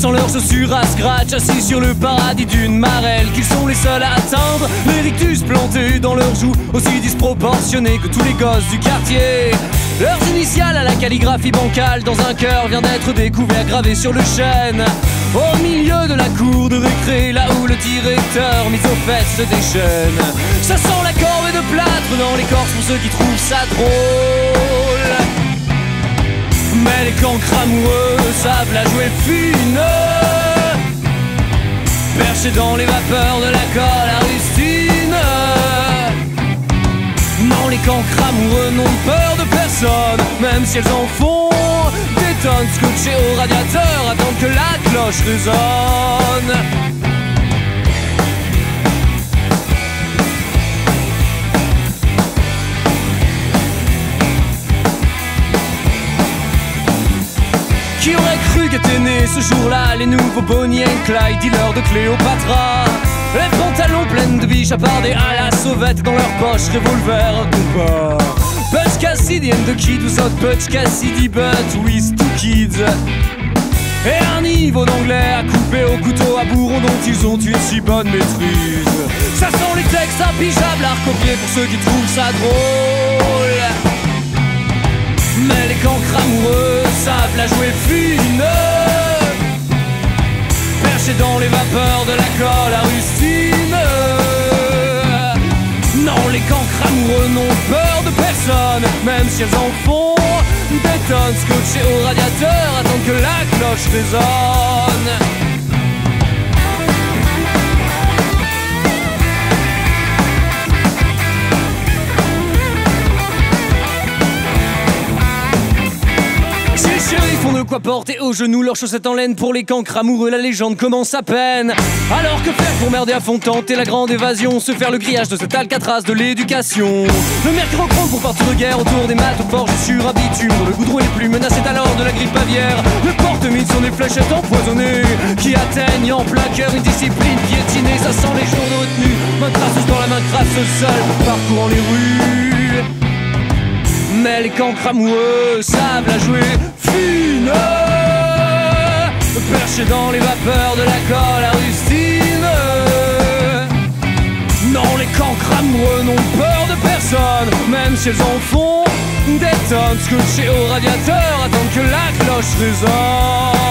sans leurs chaussures à scratch, assis sur le paradis d'une marelle, qu'ils sont les seuls à atteindre les rictus plantés dans leurs joues, aussi disproportionnés que tous les gosses du quartier. Leurs initiales à la calligraphie bancale dans un cœur vient d'être découvert gravé sur le chêne, au milieu de la cour de récré, là où le directeur mis aux fesses se déchaîne. Ça sent la corvée de plâtre dans l'écorce pour ceux qui trouvent ça drôle. Mais les cancres amoureux savent la jouer fine, perchés dans les vapeurs de la colle à rustine. Non, les cancres amoureux n'ont peur de personne, même si elles en font des tonnes, scotchées au radiateur, attendent que la cloche résonne. Qui aurait cru qu'étaient nés ce jour-là les nouveaux Bonnie and Clyde, dealers de Cléopatra? Les pantalons pleins de biches appardés à la sauvette, dans leur poche revolver à compas. Butch Cassidy and the Kid, vous autres Butch Cassidy, but with two kids. Et un niveau d'anglais à couper au couteau à bourron dont ils ont une si bonne maîtrise. Ça sent les textes impigeables à recopier pour ceux qui trouvent ça drôle. Mais les cancres amoureux savent la jouer fine, perchés dans les vapeurs de la colle à rustine. Non, les cancres amoureux n'ont peur de personne, même si elles en font des tonnes, scotchées au radiateur, attendent que la cloche résonne. Ils font de quoi porter aux genoux leurs chaussettes en laine. Pour les cancres amoureux, la légende commence à peine. Alors que faire pour merder à fond, tenter la grande évasion, se faire le grillage de cet Alcatraz de l'éducation. Le mercurochrome pour partir de guerre autour des maths forges sur un bitume, dont le goudron est plus menacé alors de la grippe aviaire. Le porte-mine sont des fléchettes empoisonnées qui atteignent en plein cœur une discipline piétinée. Ça sent les jours de retenue, main crasseuse dans la main crasse seule, parcourant les rues. Mais les cancres amoureux savent la jouer fine, perchés dans les vapeurs de la colle à rustine. Non, les cancres amoureux n'ont peur de personne, même si elles en font des tonnes, scotchées au radiateur, attendent que la cloche résonne.